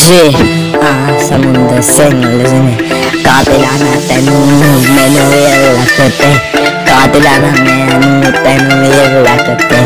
ये समुंदर से लजने कातिलाना तेनू मैनू लगते कातिलाना मैनू तेनू लगते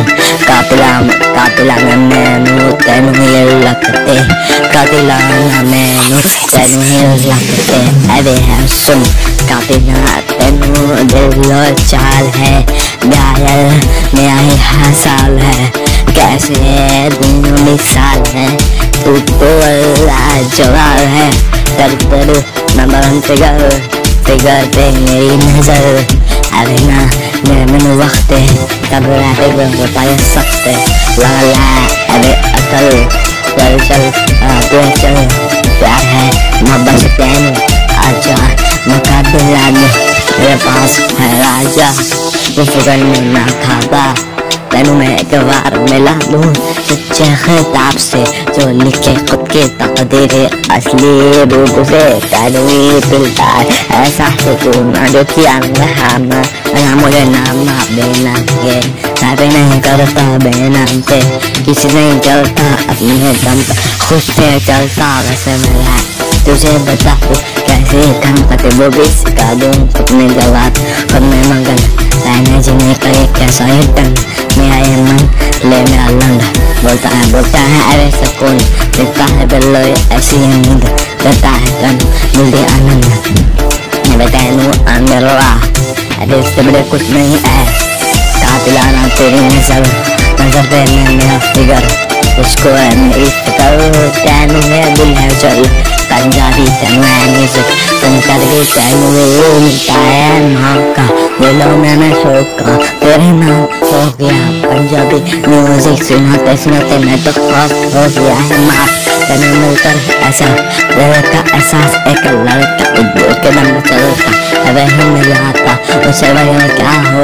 कातिलाना मैनू तेनू लगते कातिलाना मैनू तेनू लगते। अरे है सुन कातिला तेनू दिल चाल है घायल नया ही हसाल है कैसे दिन मिसाल है तू तो जवाब है तर नंबर फिगर पे मेरी नजर अरे ना मैंने वक्त है तब रातें पाए सकते लगा अरे अकल चल चल चल प्यार है मोहब्बत तेनू आजा मुकाबला में मेरे पास है राजा वो फिक्र में ना खाबा तेनू मैं एक बार मिला लूं सच्चे खिताब से जो लिखे खुद के तकदीर असली रूप से तेनू ही मिलता है ऐसा सुकून जो किया मैं मुझे नाम देना है मैं नहीं करता बेनाम से किसी नहीं चलता अपने दम खुद से चलता वैसे मेरा तुझे बता कैसे काम करते वो भी सिखा दूं अपने जवाब खुद में मगन रहने जीने का एक कैसा ही टन मेरा ये मन ले मेरा लंड बोलता है अरे सुकून दिखता है बिल्लो ऐसी नींद करता है कन मिलती आनंद बेटैनू अंदर अरे इससे बड़े कुछ नहीं है कातिलाना तेरी नजर पे मेरा फिगर उसको है मेरी फिक्र तेनू मेरा दिल है चल पंजाबी तेनू है म्यूजिक तुम करके तेनू मिलता है मौका दिलों में मैं ठोका तेरे नाम हो गया पंजाबी म्यूजिक सुनाते मैं तो खौफ हो गया है माफ तेनू मिलकर ऐसा दिल का एहसास एक लड़का दूर के दम चलता वही मिला था उसे वही क्या हो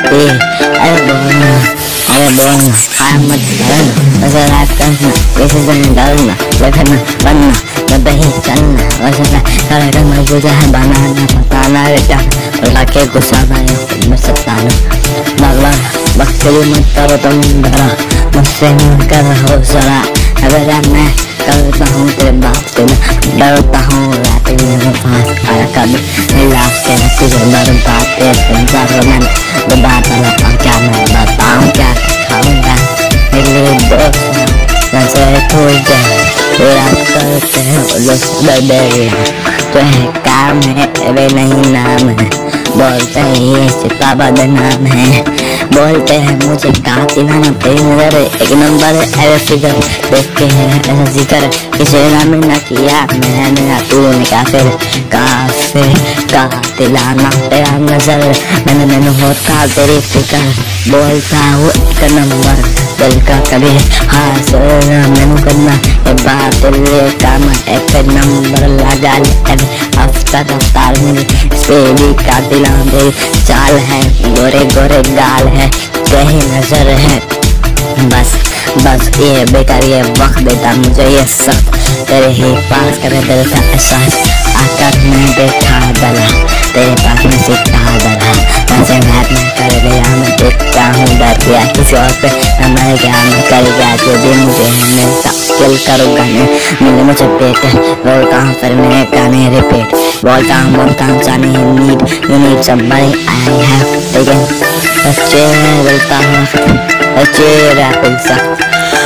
अरे बोलना मत डरना उसे रात करना किसी से नहीं डरना देखना बनना जब ही चलना वैसे करेगा मजबूत है बनाना बताना बेटा उल्टा के गुस्सा नहीं खुद में सताना भगवान वक्त के लिए मत करो तुम डरा मुझसे नहीं कर रहो जरा अगर मैं करता हूँ तेरे बाप से डरता हूँ रात में फांस आया कभी मिला के तुझे बर्बाद मैंने बात और क्या मैं बताऊँ क्या खाऊंगा मेरे दोस्त नजर खोल जाए तेरा करते हैं तो है काम है वे नहीं नाम है बोलते हैं ये चिता बदनाम है बोलते हैं मुझे कातिलाना नजर एक नंबर ऐसे फिगर देख के है ऐसा जिक्र किसी ने ना किया मैंने ना तूने काफिर कातिलाना तेरा नजर मैंने होता तेरी फिक्र बोलता हूँ एक नंबर दिल का कभी हासिल मैंने करना ये बात काम एक नंबर लगा ले हफ्ता दफ्तार में भी कातिलाना तेरी चाल है गोरे गोरे गाल है सही नजर है बस ये बेकार ये वक्त देता मुझे ये सब तेरे ही पास करे दिल का एहसास आकर में बैठा दला तेरे पास में सीखा दला ऐसे मैं कर गया मैं देखता हूँ डर गया किसी और पे मैं क्या मैं कर गया जो भी मुझे है मैं किल करूँगा मिले मुझे पेट बोलता हूँ फिर मैं गाने रिपीट बोलता हूँ जाने you need somebody I have again अच्छे बोलता हूँ अच्छे रैपिंग सख्त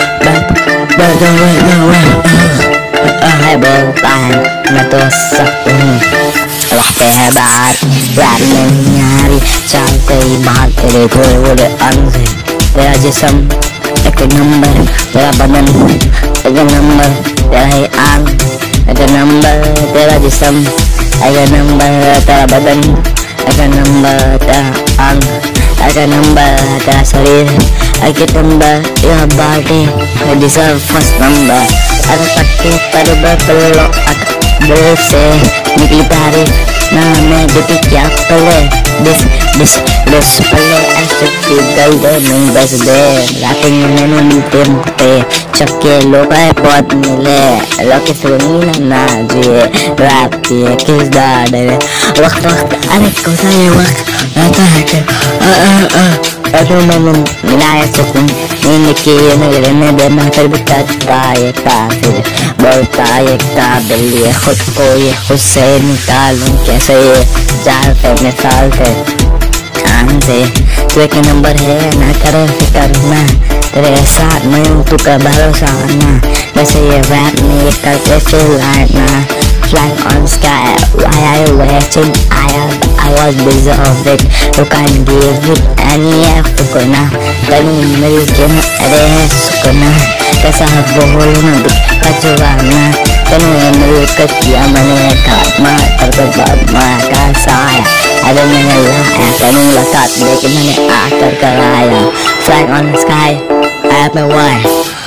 है बोलता है मैं तो सख्त हूँ रहते हैं बात प्यार नहीं आ रही चलते ही बात तेरे घोड़े घोड़े अंग तेरा जिस्म एक नंबर तेरा बदन एक नंबर तेरा ही आंग एक नंबर तेरा जिस्म एक नंबर तेरा बदन एक नंबर तेरा अंग एक नंबर तेरा शरीर एक नंबर यह बाटे डिजर्व फर्स्ट नंबर अरे पट्टी पर बदलो दिल से निकली तारीफ ना मैं जुटी क्या पले दिस पले ऐसे गल दे नहीं बस दे रातें मैंने मिलते मुझे चक्के लोग आए बहुत मिले लोग सुनी ना जिए रैप किए किस दाड़े वक्त अरे कोसा ये वक्त रहता है कि Aduh minaya sukun ini kiyo nagirने देना फिर भी करता ये काफिर बोलता ये काबिल ये खुद को ये खुद से निकालूं कैसे ये जाल पे मिसाल थे कान से तू एक नंबर है ना करे फिकर ना तेरे साथ मैं हूँ तू का भरोसा ना वैसे ये रैप में ये करके चिल्लाना flying on sky why are you waiting I was busy of it you can't give it any F na tanu mil ke na are sukuna kaisa boholna kachwana tanu mil ke kiya mane katma terkebab maka saya ada mengalah tanu lakat dek mane akar karaya flying on the sky I have my wife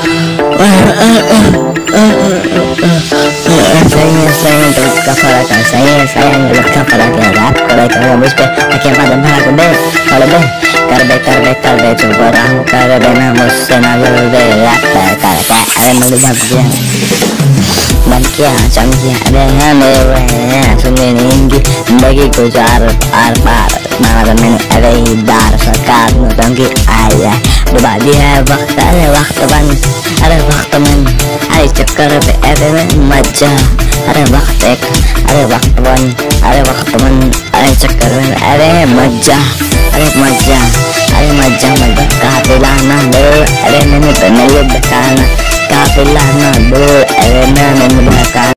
sayang terus fara kan sayang lekka fara ke rap kare kare मुझ पे आके बादल भरा के दे कर बे चुप रहो कर देना मुझसे ना लड़ दे रैप कर अरे मुझे भाग गया बन क्या चमकिया अरे है मेरे सुनने नहीं जिंदगी गुजार आर पार मारा मैंने अरे दार सरकार में तंगी आया डुबा दिया है वक्त बन अरे वक्त में अरे चक्कर पे अरे मजा अरे वक्त बन अरे वक्त मन अरे चक्कर में अरे मजा काफिलाना दो अरे मैंने तो नहीं बताना काफिलाना दो अरे मैंने बताना